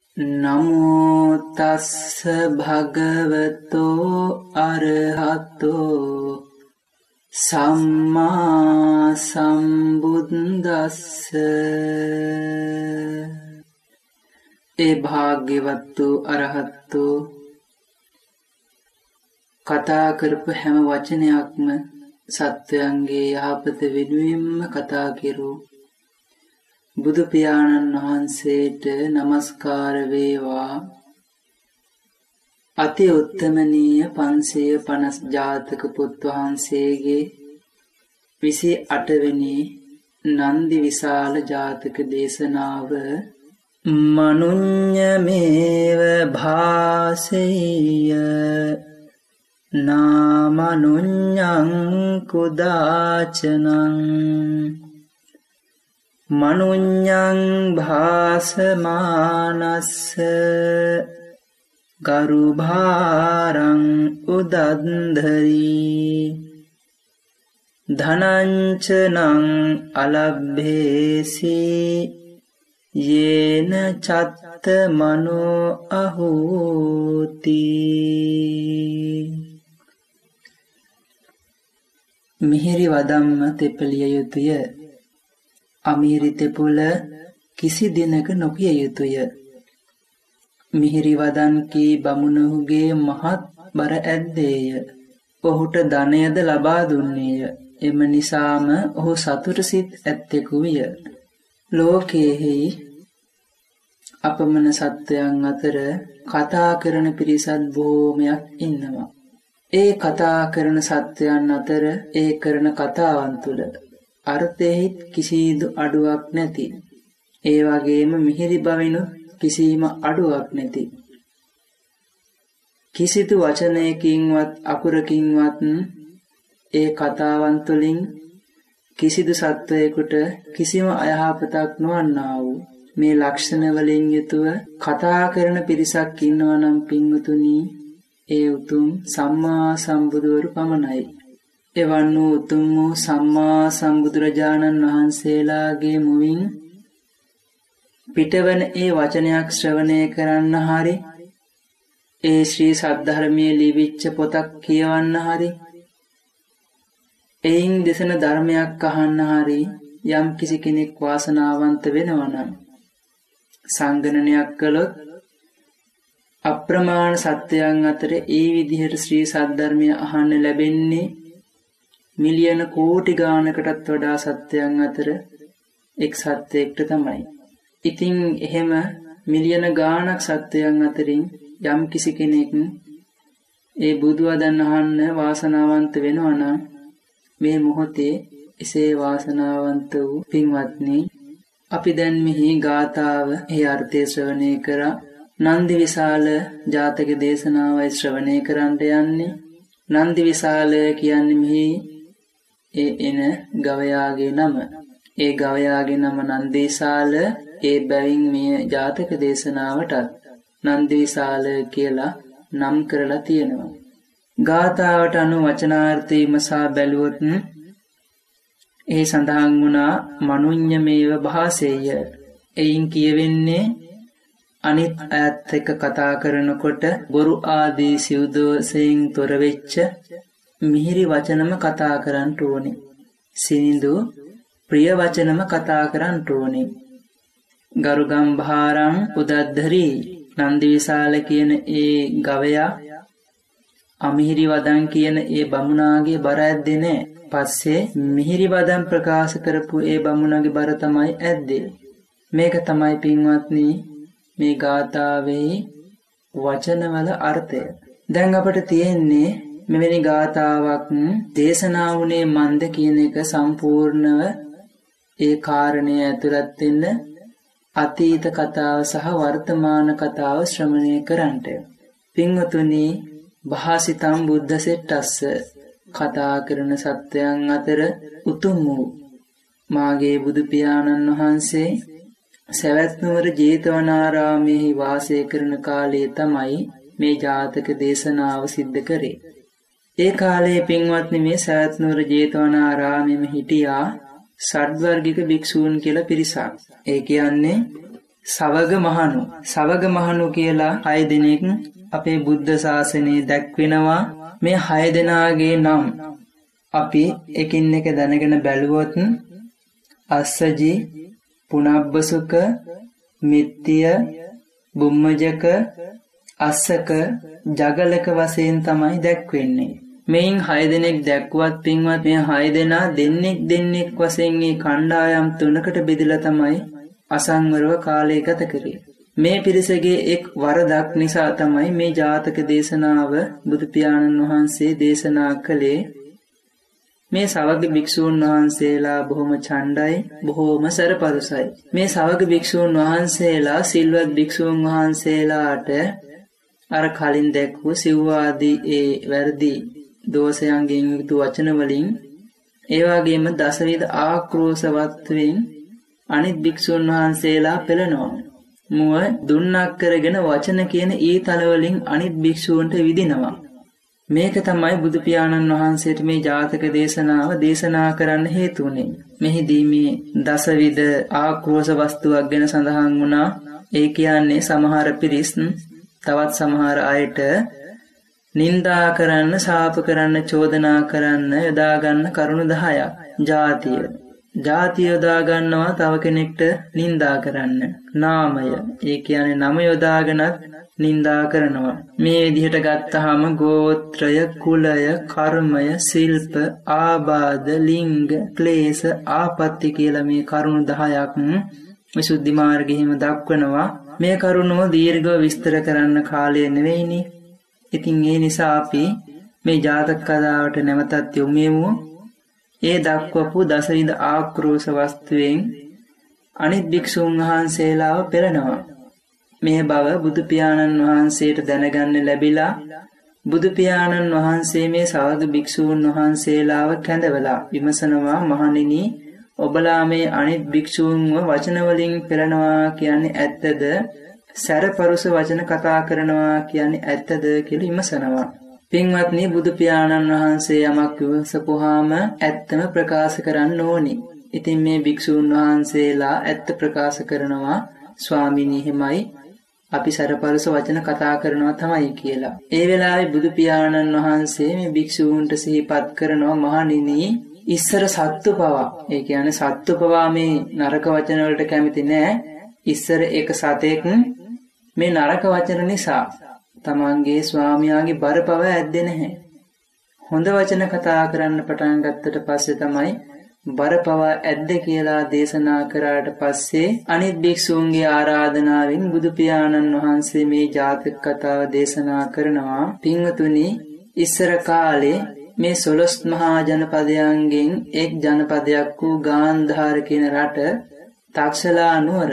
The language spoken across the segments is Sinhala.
නමෝ තස්ස භගවතෝ අරහතෝ සම්මා සම්බුද්දස්ස. ඒ භාග්‍යවත් වූ අරහත් වූ කතා කරපු හැම වචනයක්ම සත්වයන්ගේ යහපත වෙනුවෙන්ම කතා කෙරූ බුදු පියාණන් වහන්සේට නමස්කාර වේවා. අති උත්තමනීය 550 ජාතක පුත් වහන්සේගේ 28 වෙනි නන්දි විශාල ජාතක දේශනාව මනුඤ්ඤමේව භාසෙය්‍ය නාමනුඤ්ඤං කුදාචනං මනුඤ්ඤං භාසමානස්ස ගරුභාරං උදන්ධරි ධනංචනං අලබ්භේසි යේන චත්ත මනෝ අහෝති. මිහිරි වදම්ම තෙපලිය යුතුය. අමිහිරි තෙපුල කිසි දිනක නොකිය යුතුය. මිහිරි වදන් කී බමුණහුගේ මහත් බර ඇද්දේය. ඔහුට ධනයද ලබා දුන්නේය. එම නිසාම ඔහු සතුට සිත් ඇත්තෙකු විය. ලෝකයෙහි අපමණ සත්වයන් අතර කතා කරන පිරිසක් බොහෝමයක් ඉන්නවා. ඒ කතා කරන සත්වයන් අතර ඒ කරන කතාවන් තුළ අර්ථයෙහි කිසිදු අඩුවක් නැති. ඒ වගේම මිහිරි බවිනුත් කිසිම අඩුවක් නැති. කිසිදු වචනයකින්වත් අකුරකින්වත් ඒ කතාවන් තුළින් කිසිදු සත්වයෙකුට කිසිම අයහපතක් නොවන්නා වූ මේ ලක්ෂණ වලින් යුතුව කතා කරන පිරිසක් ඉන්නවා නම් පින්වතුනි, ඒ උතුම් සම්මා සම්බුදුවරු පමණයි. එවන් වූ උතුම් වූ සම්මා සම්බුදුරජාණන් වහන්සේලාගේ මුවින් පිටවන ඒ වචනයක් ශ්‍රවණය කරන්න හරි, ඒ ශ්‍රී සද්ධර්මයේ ලිවිච්ච පොතක් කියවන්න හරි, එයින් දෙසන ධර්මයක් අහන්න හරි යම් කිසි කෙනෙක් වාසනාවන්ත වෙනවා නම් සංගණනයක් කළොත් අප්‍රමාණ සත්‍යයන් අතර ඒ විදිහට ශ්‍රී සද්ධර්මය අහන්න ලැබෙන්නේ මිලියන කෝටි ගානකටත් වඩා සත්‍යයන් අතර එක් සත්‍යයකට තමයි. ඉතින් එහෙම මිලියන ගානක් සත්‍යයන් අතරින් යම් කිසි කෙනෙක් ඒ බුදු වදන් අහන්න වාසනාවන්ත වෙනවා නම් මේ මොහොතේ එසේ වාසනාවන්ත වූ පින්වත්නි, අපි දැන් මෙහි ගාථාව ඒ අර්ථය ශ්‍රවණය කරා නන්දි විශාල ජාතක දේශනාවයි ශ්‍රවණය කරන්න යන්නේ. නන්දි විශාල කියන්නේ මෙහි ඒ එන ගවයාගේ නම. ඒ ගවයාගේ නම නන්දිශාල. ඒ බැවින් මේ ජාතක දේශනාවටත් නන්දිශාල කියලා නම් කරලා තියෙනවා. ගාථාවට අනුව වචනාර්ථය විමසා බැලුවොත් ඒ සඳහන් වුණා මනුඤ්ඤමේව භාසෙය්‍ය. එයින් කියවෙන්නේ අනිත් අයත් එක්ක කතා කරනකොට බොරු ආදී සිව්දෝෂයෙන් තොර වෙච්ච මිහිරි වචනම කතා කරන්න ඕනේ. සිනිඳු ප්‍රිය වචනම කතා කරන්න ඕනේ. ගරුගම්භාරං උදද්ධරි. නන්දිවිශාල කියන ඒ ගවයා අමිහිරි වදන් කියන ඒ බමුණාගේ බර ඇද්දේ නැහැ. පස්සේ මිහිරි වදන් ප්‍රකාශ කරපු ඒ බමුණාගේ බර තමයි ඇද්දේ. මේක තමයි පින්වත්නි මේ ගාථාවේ වචනවල අර්ථය. දැන් අපිට තියෙන්නේ මෙවැනි ගාථාවක් දේශනා වුණේ මන්ද කියන එක සම්පූර්ණව ඒ කාරණය ඇතුළත් වෙන්න අතීත කතාව සහ වර්තමාන කතාව ශ්‍රවණය කරන්නට. පින්වතුනි, භාසිතම් බුද්ධ සෙට්ටස්ස. කතා කරන සත්වයන් අතර උතුම් වූ මාගේ බුදු පියාණන් වහන්සේ සවැත් නුවර ජේතවනාරාමයේ වාසය කරන කාලයේ තමයි මේ ජාතක දේශනාව සිද්ධ කරේ. ඒ කාලයේ පින්වත්නි මේ සවැත් නුවර ජේතවනාරාමයේම හිටියා ෂඩ්වර්ගික භික්ෂූන් කියලා පිරිසක්. ඒ කියන්නේ සවග මහණු. සවග මහණු කියලා 6 දෙනෙක් අපේ බුද්ධ ශාසනයේ දැක්වෙනවා. මේ 6 දෙනාගේ නම් අපි එකින් එක දැනගෙන බැලුවොත් අස්සජි, පුනබ්බසුක, මිත්තිය, බුම්මජක, අස්සක, ජගලක වශයෙන් තමයි දැක්වෙන්නේ. මෙයින් 6 දෙනෙක් දැක්වත් පින්වත් මේ 6 දෙනා දෙන්නෙක් වශයෙන් මේ කණ්ඩායම් 3කට බෙදලා තමයි අසංවරව කාලය ගත කරේ. මේ පිරිසගේ එක් වරදක් නිසා තමයි මේ ජාතක දේශනාව බුදු පියාණන් වහන්සේ දේශනා කළේ. මේ සවග භික්ෂූන් වහන්සේලා බොහොම ඡණ්ඩයි, බොහොම සරපරුසයි. මේ සවග භික්ෂූන් වහන්සේලා සිල්වත් භික්ෂූන් වහන්සේලාට අර කලින් දැක්වූ සිව්වාදී ඒ වැරදි දෝෂයන්ගෙන් යුතු වචන වලින් ඒ වගේම දසවිධ ආක්‍රෝෂ වත්වෙන් අනිත් භික්ෂූන් වහන්සේලා පෙළනවා. මුව දුන්නක් කරගෙන වචන කියන ඊතල වලින් අනිත් භික්ෂූන්ට විදිනවා. මේක තමයි බුදු පියාණන් වහන්සේට මේ ජාතක දේශනාව දේශනා කරන්න හේතු වුනේ. මෙහිදී මේ දසවිධ ආක්‍රෝෂ වස්තුවක් ගැන සඳහන් වුණා. ඒ කියන්නේ සමහර පිරිස් තවත් සමහර අයට නින්දා කරන්න, ශාප කරන්න, චෝදනා කරන්න යොදා ගන්න කරුණු 10ක්. ජාතිය යොදා ගන්නවා තව කෙනෙක්ට නින්දා කරන්න. නාමය, ඒ කියන්නේ නම යොදාගෙනත් නින්දා කරනවා. මේ විදිහට ගත්තාම ගෝත්‍රය, කුලය, කර්මය, ශිල්ප, ආබාධ, ලිංග, ක්ලේශ, ආපත්‍ය කියලා මේ කරුණු 10ක් විසුද්ධි මාර්ගයේම දක්වනවා. මේ කරුණෝ දීර්ඝව විස්තර කරන්න කාලය නෙවෙයිනේ. ඉතින් ඒ නිසා අපි මේ ජාතක කතාවට නැවතත් යොමු. ඒ දක්වපු දසවිධ ආක්‍රෝෂ වස්තුවෙන් අනිත් භික්ෂුන් වහන්සේලාව පෙළනවා. මේ බව බුදු පියාණන් වහන්සේට දැනගන්න ලැබිලා බුදු පියාණන් වහන්සේ මේ සවග භික්ෂූන් වහන්සේලාව කැඳවලා විමසනවා, මහණෙනි ඔබලා මේ අනිත් භික්ෂූන්ව වචන වලින් පෙළනවා කියන්නේ ඇත්තද? සැරපරුස වචන කතා කරනවා කියන්නේ ඇත්තද කියලා විමසනවා. පින්වත්නි, බුදු පියාණන් වහන්සේ යමක් විමසපුවාම ඇත්තම ප්‍රකාශ කරන්න ඕනි. ඉතින් මේ භික්ෂූන් වහන්සේලා ඇත්ත ප්‍රකාශ කරනවා, ස්වාමීනි එහෙමයි, අපි සැරපරුස වචන කතා කරනවා තමයි කියලා. ඒ වෙලාවේ බුදු පියාණන් වහන්සේ මේ භික්ෂූන්ට සිහිපත් කරනවා, මහණෙනි ඉස්සර සත්තු පවා, ඒ කියන්නේ සත්තු පවා මේ නරක වචන වලට කැමති නෑ. ඉස්සර එක සතෙක් මේ නරක වචන නිසා තමන්ගේ ස්වාමියාගේ බර පව ඇද්දේ නැහැ. හොඳ වචන කතා කරන්න පටන් ගත්තට පස්සේ තමයි බර පව ඇද්ද කියලා දේශනා කරාට පස්සේ අනිත් භික්ෂූන්ගේ ආරාධනාවෙන් බුදු පියාණන් වහන්සේ මේ ජාතක කතාව දේශනා කරනවා. පින්වතුනි, ඉස්සර කාලේ මේ 12 මහා ජනපදයන්ගෙන් එක් ජනපදයක් වූ ගාන්ධාර කියන රට තක්ෂලා නුවර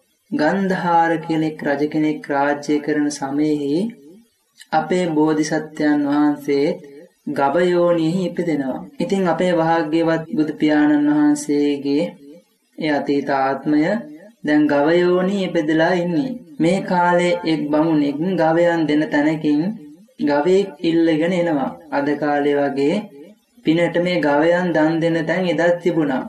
ගන්ධාර කෙනෙක් රජ කෙනෙක් රාජ්‍ය කරන සමයේ අපේ බෝධිසත්වයන් වහන්සේ ගවයෝනියෙහි ඉපදෙනවා. ඉතින් අපේ වාග්යවත් බුදු පියාණන් වහන්සේගේ ඒ අතීත ආත්මය දැන් ගවයෝනියෙහි ඉපදලා ඉන්නේ. මේ කාලේ එක් බමුණෙක් ගවයන් දෙන තැනකින් ගවයෙක් ඉල්ලගෙන එනවා. අද කාලේ වගේ පිනට මේ ගවයන් දන් දෙන තැන් එදත් තිබුණා.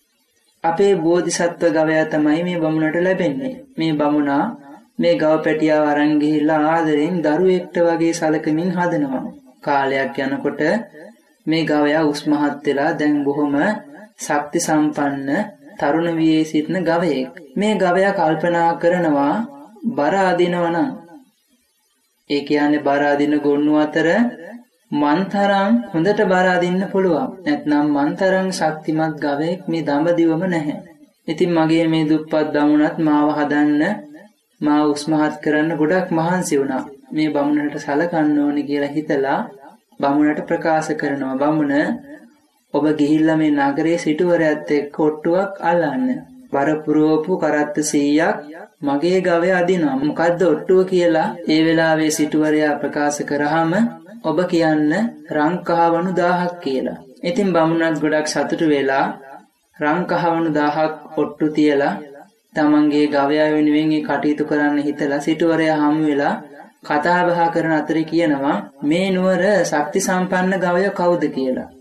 අපේ බෝධිසත්ව ගවයා තමයි මේ බමුණට ලැබෙන්නේ. මේ බමුණා මේ ගව පැටියාව අරන් ගිහිල්ලා ආදරෙන් දරුවෙක්ට වගේ සලකමින් හදනවා. කාලයක් යනකොට මේ ගවයා උස් මහත් වෙලා දැන් බොහොම ශක්ති සම්පන්න තරුණ වියේ සිටින ගවයෙක්. මේ ගවයා කල්පනා කරනවා, බර අදිනවනම්, ඒ කියන්නේ බර අදින ගොන්නු අතර මන්තරම් හොඳට බර අදින්න පුළුවන්. නැත්නම් මන්තරම් ශක්තිමත් ගවයෙක් මේ දඹදිවම නැහැ. ඉතින් මගේ මේ දුප්පත් බමුණත් මාව හදන්න, මාව උස්මහත් කරන්න ගොඩක් මහන්සි වුණා. මේ බමුණට සලකන්න ඕනේ කියලා හිතලා බමුණට ප්‍රකාශ කරනවා, බමුණ ඔබ ගිහිල්ලා මේ නගරයේ සිටුවරයත් එක්ක ඔට්ටුවක් අල්ලන්න. බර පුරවපු කරත්ත 100ක් මගේ ගවයා අදිනවා. මොකද්ද ඔට්ටුව කියලා ඒ වෙලාවේ සිටුවරයා ප්‍රකාශ කරාම ඔබ කියන්න රංකහවණු 1000ක් කියලා. ඉතින් බමුණත් ගොඩක් සතුටු වෙලා රංකහවණු 1000ක් ඔට්ටු තියලා තමන්ගේ ගවයා වෙනුවෙන් ඒ කටයුතු කරන්න හිතලා සිටුවරයා හමු වෙලා කතා බහ කරන අතරේ කියනවා, මේ නුවර ශක්ති සම්පන්න ගවය කවුද කියලා.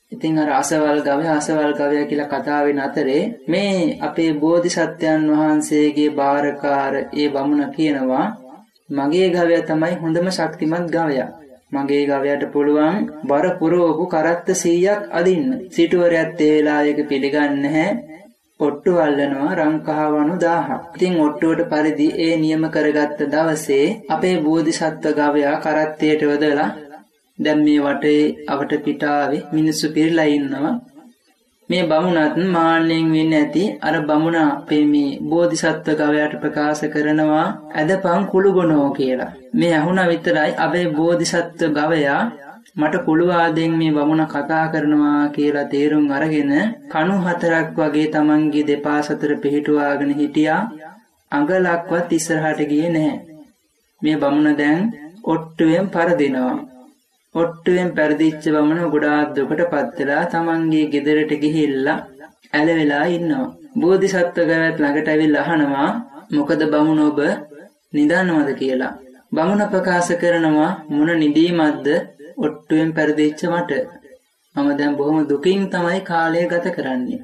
ඉතින් අර අසවල් ගවයා කියලා කතා වෙන අතරේ මේ අපේ බෝධිසත්වයන් වහන්සේගේ බාරකාර ඒ බමුණ කියනවා මගේ ගවයා තමයි හොඳම ශක්තිමත් ගවයා. මගේ ගවයාට පුළුවන් බර පුරවපු කරත්ත 100ක් අදින්න. සිටුවරයත් ඒ වෙලාවේක පිළිගන්නේ නැහැ. ඔට්ටු අල්ලනවා රංකහවණු 1000ක්. ඉතින් ඔට්ටුවට පරිදි ඒ නියම කරගත්ත දවසේ අපේ බෝධිසත්ව ගවයා කරත්තයට යොදලා දැන් මේ වටේ අවට පිටාවේ මිනිස්සු පිරලා ඉන්නවා. මේ බමුණත් මාන්නෙන් වෙන්නේ නැති අර බමුණා අපේ මේ බෝධිසත්ව ගවයාට ප්‍රකාශ කරනවා ඇදපන් කුළුගොනෝ කියලා. මේ අහුණා විතරයි අපේ බෝධිසත්ව ගවයා මට කුළුවාදෙන් මේ බමුණ කතා කරනවා කියලා තේරුම් අරගෙන කණු 4ක් වගේ Tamanගේ දෙපා සතර පිහිටුවාගෙන හිටියා. අඟලක්වත් ඉස්සරහට ගියේ නැහැ. මේ බමුණ දැන් ඔට්ටුවෙන් පරදිනවා. ඔට්ටුවෙන් පෙරදිච්ච බමුණ ගොඩාක් දුකටපත් වෙලා Tamanගේ ගෙදරට ගිහිල්ලා ඇලවෙලා ඉන්නවා. බෝධිසත්ව ගවයාත් ළඟට ඇවිල්ලා අහනවා මොකද බමුණ ඔබ නිදන්නවද කියලා. බමුණ ප්‍රකාශ කරනවා මොන නිදීමක්ද ඔට්ටුවෙන් පෙරදිච්ච මට. මම දැන් බොහොම දුකින් තමයි කාලය ගත කරන්නේ.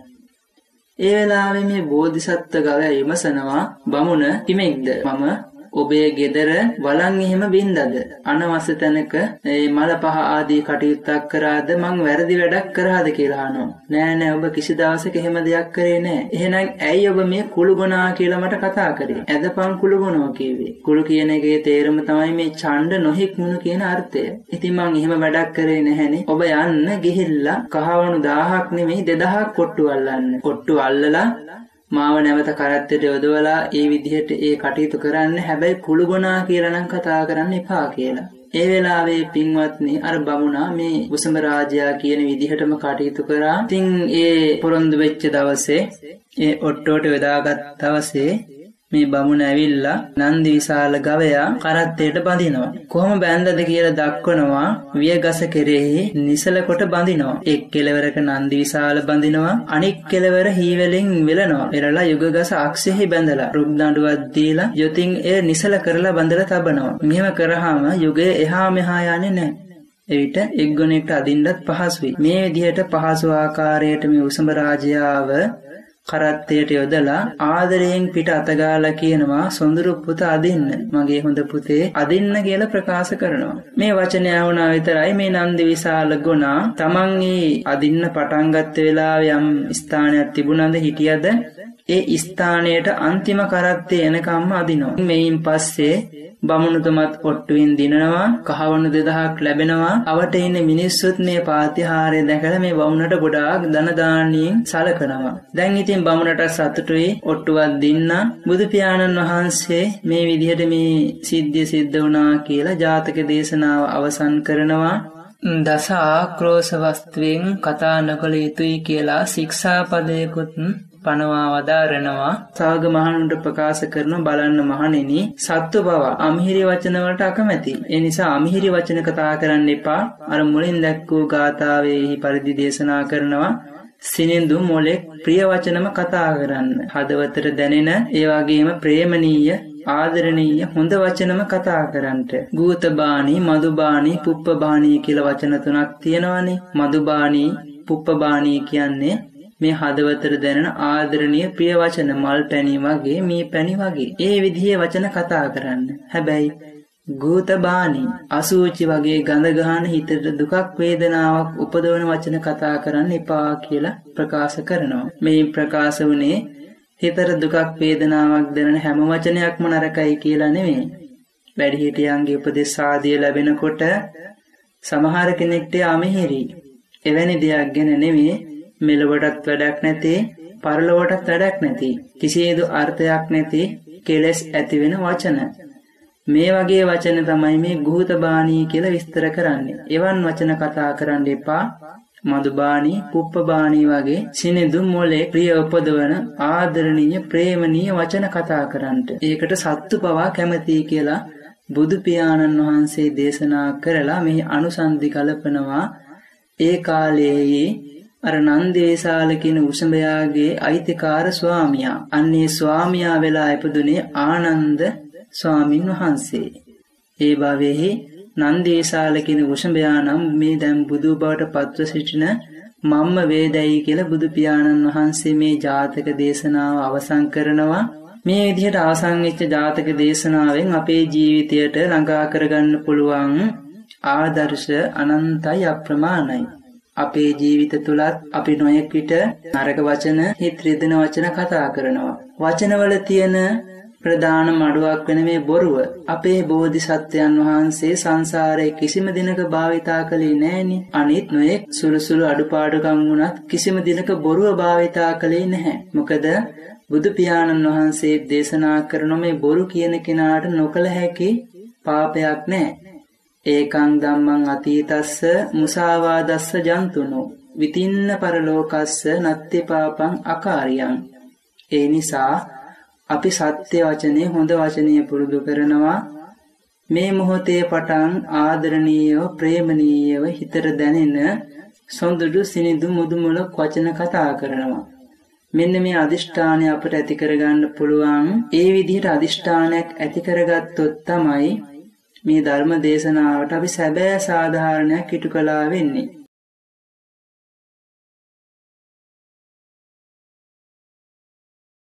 ඒ වෙලාවේ මේ බෝධිසත්ව ගවයා විමසනවා බමුණ කිමෙක්ද? මම ඔබේ ගෙදර වලන් එහෙම බින්දද? අනවශ්‍ය තැනක මේ මල පහ ආදී කටයුත්තක් කරාද? මං වැරදි වැඩක් කරාද කියලා අහනවා. නෑ ඔබ කිසි දවසක එහෙම දෙයක් කරේ නෑ. එහෙනම් ඇයි ඔබ මේ කුළුගොනා කියලා මට කතා කරේ? ඇදපන් කුළුගොනෝ කිව්වේ. කුළු කියන එකේ තේරුම තමයි මේ ඡණ්ඩ නොහික්මුණු කියන අර්ථය. ඉතින් මං එහෙම වැඩක් කරේ නැහැනේ. ඔබ යන්න ගිහිල්ලා කහවණු 1000ක් නෙමෙයි 2000ක් කොට්ටු අල්ලන්න. කොට්ටු අල්ලලා මාව නැවත කරත්තට යොදවලා ඒ විදිහට ඒ කටයුතු කරන්න. හැබැයි කුළුගොනා කියලා නම් කතා කරන්න එපා කියලා. ඒ වෙලාවේ පින්වත්නි අර බමුණා මේ කුසම රාජයා කියන විදිහටම කටයුතු කරා. ඉතින් ඒ පොරොන්දු වෙච්ච දවසේ ඒ ඔට්ටුවට යොදාගත් දවසේ මේ බමුණ ඇවිල්ලා නන්දි විශාල ගවයා කරත්තයට බඳිනවා. කොහොම බැන්දද කියලා දක්වනවා වියගස කෙරෙහි නිසල කොට බඳිනවා. එක් කෙළවරක නන්දි විශාල බඳිනවා, අනික් කෙළවර හීවලින් වෙලනවා. පෙරලා යුගගස අක්ෂෙහි බැඳලා රුක් දඬුවක් දීලා යොතින් එය නිසල කරලා බඳලා තබනවා. මෙහෙම කරාම යුගය එහා මෙහා යන්නේ නැහැ. එවිට එක්ගොනෙක්ට අදින්නත් පහසුයි. මේ විදිහට පහසු ආකාරයට මේ උසම රාජයාව කරත්තයට යොදලා ආදරයෙන් පිට අතගාලා කියනවා සොඳුරු පුත අදින්න, මගේ හොඳ පුතේ අදින්න කියලා ප්‍රකාශ කරනවා. මේ වචනය වුණා විතරයි මේ නන්දි විශාල ගුණා තමන්ගේ අදින්න පටන් ගත්ත වෙලාවේ යම් ස්ථානයක් තිබුණාද හිටියද ඒ ස්ථානයට අන්තිම කරත්තේ එනකම්ම අදිනවා. මේයින් පස්සේ බමුණුතුමත් ඔට්ටුවෙන් දිනනවා, කහවණු 2000ක් ලැබෙනවා. අවට ඉන්න මිනිස්සුත් මේ පාතිහාරය දැකලා මේ බමුණට ගොඩාක් ධන දානියෙන් සලකනවා. දැන් ඉතින් බමුණට සතුටුයි ඔට්ටුවක් දින්නා. බුදු පියාණන් වහන්සේ මේ විදිහට මේ සිද්ධිය සිද්ධ වුණා කියලා ජාතක දේශනාව අවසන් කරනවා. දස ආක්‍රෝෂ වස්තුවෙන් කතා නොකළ යුතුයි කියලා ශික්ෂාපදයකුත් පනවා වදාරනවා. සාග මහණුන්ට ප්‍රකාශ කරන බලන්න මහණෙනි, සත්ව බව අමිහිරි වචන වලට අකමැති. ඒ නිසා අමිහිරි වචන කතා කරන්න එපා. අර මුලින් දැක්වූ ගාථාවේහි පරිදි දේශනා කරනවා සිනිඳු මොලෙක් ප්‍රිය වචනම කතා කරන්න. හදවතට දැනෙන ඒ වගේම ප්‍රේමණීය ආදරණීය හොඳ වචනම කතා කරන්නට. ගූතබාණී, මදුබාණී, පුප්පබාණී කියලා වචන තුනක් තියෙනවානේ. මදුබාණී, පුප්පබාණී කියන්නේ මේ හදවතට දැනෙන ආදරණීය ප්‍රිය වචන, මල් පැණි වගේ, මේ පැණි වගේ. ඒ විදිහේ වචන කතා කරන්න. හැබැයි ගූතබාණී අසුචි වගේ ගඳ ගහන හිතට දුකක් වේදනාවක් උපදවන වචන කතා කරන්න එපා කියලා ප්‍රකාශ කරනවා. මේ ප්‍රකාශ වුණේ හිතට දුකක් වේදනාවක් දැනෙන හැම වචනයක්ම නරකයි කියලා නෙමෙයි. වැඩිහිටියන්ගේ උපදෙස් ආදිය ලැබෙනකොට සමහර කෙනෙක්ට අමිහිරි. එවැනි දෙයක් ගැන නෙමෙයි, මෙලොවටත් වැඩක් නැති, පරලොවටත් වැඩක් නැති, කිසිදු අර්ථයක් නැති කෙලෙස් ඇති වෙන වචන. මේ වගේ වචන තමයි මේ ගූතබාණී කියලා විස්තර කරන්නේ. එවන් වචන කතා කරන්න එපා. මදුබාණී, පුප්පබාණී වගේ සිනිඳු මොලේ ප්‍රිය උපදවන ආදරණීය ප්‍රේමණීය වචන කතා කරන්නට. ඒකට සත්තු පවා කැමතියි කියලා බුදු පියාණන් වහන්සේ දේශනා කරලා මේ අනුසන්ධි කලපනවා. ඒ කාලයේ අර නන්දේශාල කියන උසඹයාගේ අයිතිකාර ස්වාමියා, අන්නේ ස්වාමියා වෙලා ඉපදුනේ ආනන්ද ස්වාමින් වහන්සේ. ඒ භවයේ නන්දේශාල කියන උසඹයා නම් මේ දැන් බුදු බවට පත්ව සිටින මම්ම වේදයි කියලා බුදු පියාණන් වහන්සේ මේ ජාතක දේශනාව අවසන් කරනවා. මේ විදිහට අවසන් වෙච්ච ජාතක දේශනාවෙන් අපේ ජීවිතයට ළඟා කරගන්න පුළුවන් ආදර්ශ අනන්තයි අප්‍රමාණයි. අපේ ජීවිත තුලත් අපි නොයෙක් විට නරක වචන, හිත රිදෙන වචන කතා කරනවා. වචනවල තියෙන ප්‍රධාන මඩුවක් වෙන මේ බොරුව අපේ බෝධිසත්වයන් වහන්සේ සංසාරයේ කිසිම දිනක භාවිතා කළේ නැහෙනි. අනිත් නොයෙක් සුළු අඩුපාඩුකම් වුණත් කිසිම දිනක බොරුව භාවිතා කළේ නැහැ. මොකද බුදු පියාණන් වහන්සේ දේශනා කරන මේ බොරු කියන කෙනාට නොකල හැකි පාපයක් නැහැ. ඒකං ධම්මං අතීතස්ස මුසාවාදස්ස ජන්තුනෝ විතින්න පරලෝකස්ස නත්ති පාපං අකාරියං. ඒ නිසා අපි සත්‍ය වචනේ හොඳ වචනය පුරුදු කරනවා. මේ මොහොතේ පටන් ආදරණීයව ප්‍රේමණීයව හිතට දැනෙන සොඳුරු සිනිඳු මුදුමුලක් වචන කතා කරනවා. මෙන්න මේ අදිෂ්ඨානය අපට ඇති කරගන්න පුළුවන්. ඒ විදිහට අදිෂ්ඨානයක් ඇති කරගත්තොත් තමයි මේ ධර්ම දේශනාවට අපි සැබෑ සාධාරණයක් ඉටු කළා වෙන්නේ.